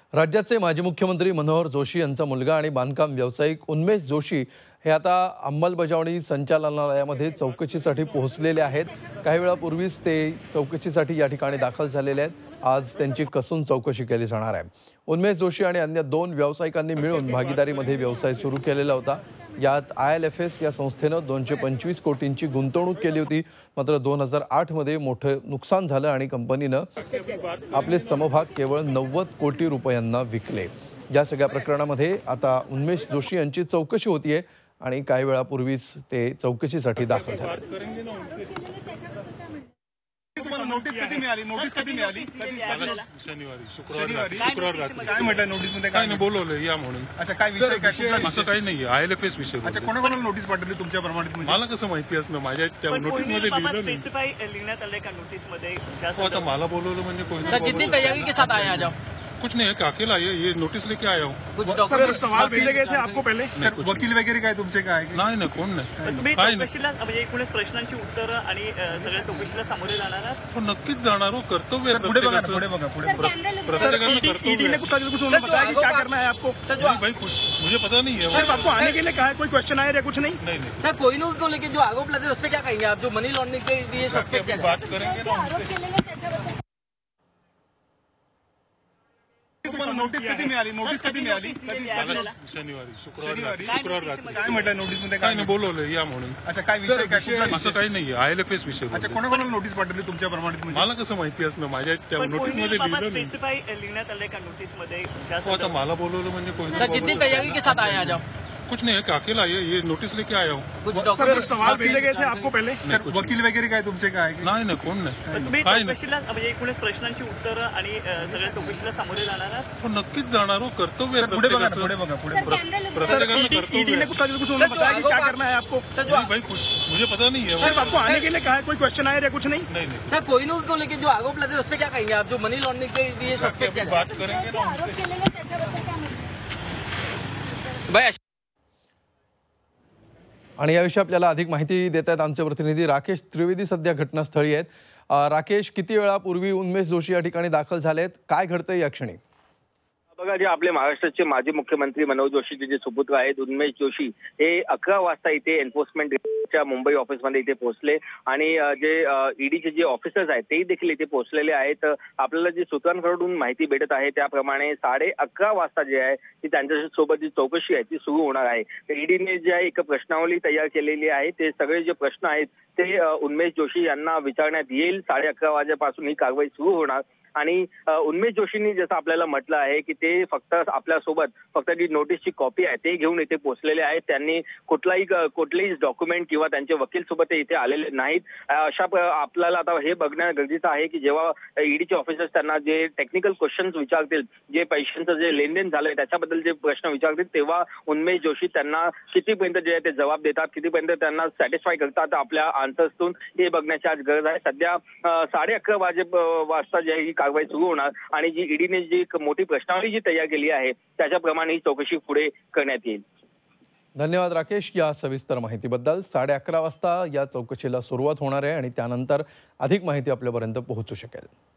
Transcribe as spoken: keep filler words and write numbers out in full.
राज्याचे माजी मुख्यमंत्री मनोहर जोशी यांचा मुलगा आणि बांधकाम व्यावसायिक उन्मेष जोशी हे आता अंमलबजावणी संचालनालयामध्ये चौकशीसाठी पोहोचलेले आहेत। काही वेळापूर्वीच ते चौकशीसाठी या ठिकाणी दाखल झालेले आहेत। आज त्यांची कसून चौकशी केली जाणार आहे। उन्मेष जोशी आणि अन्य दोन व्यावसायिकांनी मिळून भागीदारीमध्ये व्यवसाय सुरू केलेला होता। यात आय एल एफ एस या संस्थेने दोनशे पंचवीस कोटींची गुंतवणूक केली होती। मात्र दोन हजार आठ मध्ये मोठं नुकसान झालं आणि कंपनीने आपले समभाग केवळ नव्वद कोटी रुपयांना विकले। या सगळ्या प्रकरणामध्ये आता उन्मेष जोशी यांची चौकशी होतीये आणि काही वेळापूर्वीच ते चौकशीसाठी दाखल झाले। तुम्हाला नोटीस कधी मिळाली? नोटीस कधी मिळाली? शनिवारी शुक्रवारी शुक्रवार रात्री। काय म्हटलं नोटीस मध्ये? काय नाही, बोलवलं या म्हणून। अच्छा, काय विषय? काय असं काही नाही, आय एल एफ एस विषय। अच्छा, कोणाकोणाला नोटीस पाठवली तुमच्या प्रमाणित? मला कसं माहिती असणं? माझ्या त्या नोटीस मध्ये लिहिलं नाही। स्पेसिफाई लिहिण्यात आले का नोटीस मध्ये? आता मला बोलवलं म्हणजे कोणी? कितनी तैयारी के साथ आए आ जाओ? कुछ नहीं है, अकेला ये ये नोटिस लेके आया हूँ। कुछ सर, सवाल भेजे गए थे आपको पहले? सर, वकील वगैरे काय तुमचे काय? नाही ना, कोण नाही। तुम्ही चौकशीला म्हणजे एकूणच प्रश्नांची उत्तरं आणि सगळ्या चौकशीला सामोरे जाणार आहात? हो, नक्कीच जाणार हो। कर्तव्य पुढे बघा, पुढे बघा, पुढे प्रत्येकाचं कर्तव्य। ईडी ने कुछ कुछ उन्होंने बताया कि क्या करना है आपको? भाई कुछ मुझे पता नहीं है। सर, आपको आने के लिए कहा है? कोई क्वेश्चन आया या कुछ नहीं? नहीं नहीं सर, कोहिनूर को लेकर जो आरोप लगे उस पर क्या कहेंगे आप? जो मनी लॉन्ड्रिंग के लिए सस्पेक्ट किया बात करेंगे ना। तुम्हाला नोटीस कधी मिळाली? नोटीस कधी मिळाली? शनिवारी शुक्रवारी शुक्रवार रात्री। काय म्हटलं नोटीस मध्ये? काय नाही, बोलवलं या म्हणून। अच्छा, काय विषय? काय असं काही नाही, आय एल एफ एस विषय। अच्छा, कोणाकोणाला नोटीस पाठवली तुमच्या प्रमाणित? मला कसं माहिती असणं? माझ्या त्या नोटीस मध्ये लिहिलं नाही। स्पेसिफाई लिहिण्यात आले का नोटीस मध्ये? आता मला बोलवलं म्हणजे कोणी? कितनी तैयारी के साथ आए आ जाओ? कुछ नहीं है, अकेला ये ये नोटिस लेके आया हूँ। कुछ सर, सवाल भेजे गए थे आपको पहले? सर, वकील वगैरे काय तुमचे काय? नाही ना, कोण नाही। तुम्ही चौकशीला म्हणजे एकूणच प्रश्नांची उत्तरं आणि सगळ्या चौकशीला सामोरे जाणार आहात? हो, नक्कीच जाणार हो। कर्तव्य पुढे बघा, पुढे बघा, पुढे प्रत्येकाचं कर्तव्य। ईडी ने कुछ कुछ उन्होंने बताया कि क्या करना है आपको? भाई कुछ मुझे पता नहीं है। सर, आपको आने के लिए कहा है? कोई क्वेश्चन आया या कुछ नहीं? नहीं नहीं सर, कोहिनूर को लेकर जो आरोप लगे उस पर क्या कहेंगे आप? जो मनी लॉन्ड्रिंग के लिए सस्पेक्ट किया बात करेंगे ना। भाई आणि याविषयी आपल्याला अधिक माहिती देत आहेत आमचे प्रतिनिधी राकेश त्रिवेदी सध्या घटनास्थळी आहेत। राकेश, किती वेळापूर्वी उन्मेष जोशी या ठिकाणी दाखल झालेत? काय घडतंय या क्षणी? बघा, जे आपले महाराष्ट्राचे माजी मुख्यमंत्री मनोहर जोशीचे जे सुपुत्र आहेत उन्मेष जोशी हे अकरा वाजता इथे एन्फोर्समेंटच्या मुंबई ऑफिसमध्ये इथे पोहोचले आणि जे ईडीचे जे ऑफिसर्स आहेत तेही देखील इथे पोहोचलेले आहेत। आपल्याला जी सूत्रांकडून माहिती भेटत आहे त्याप्रमाणे साडे अकरा वाजता जे आहे ती त्यांच्यासोबत जी चौकशी आहे ती सुरू होणार आहे। ईडीने जे आहे एक प्रश्नावली तयार केलेली आहे, ते सगळे जे प्रश्न आहेत ते उन्मेष जोशी यांना विचारण्यात येईल। साडे अकरा वाजेपासून ही कारवाई सुरू होणार आणि उन्मेष जोशींनी जसं आपल्याला म्हटलं आहे की ते फक्त आपल्यासोबत फक्त जी नोटीसची कॉपी आहे ते घेऊन इथे पोहोचलेले आहेत। त्यांनी कुठलाही कुठलेही डॉक्युमेंट किंवा त्यांचे वकील सोबत इथे आलेले नाहीत। अशा आपल्याला आता हे बघणं गरजेचं आहे की जेव्हा ईडीचे ऑफिसर्स त्यांना जे टेक्निकल क्वेश्चन्स विचारतील, जे पैशांचं जे लेनदेन झालंय त्याच्याबद्दल जे प्रश्न विचारतील, तेव्हा उन्मेष जोशी त्यांना कितीपर्यंत जे आहे ते जबाब देतात, कितीपर्यंत त्यांना सॅटिस्फाय करतात आपल्या आन्सर्सतून, हे बघण्याची आज गरज आहे। सध्या साडे अकरा वाजे वाजता जे आहे कारवाई सुरू होणार आणि जी ईडीने जी मोठी प्रश्नावली जी तयार केली आहे त्याच्याप्रमाणे ही चौकशी पुढे करण्यात येईल। धन्यवाद राकेश या सविस्तर माहितीबद्दल। साडे अकरा वाजता या चौकशीला सुरुवात होणार आहे आणि त्यानंतर अधिक माहिती आपल्यापर्यंत पोहोचू शकेल।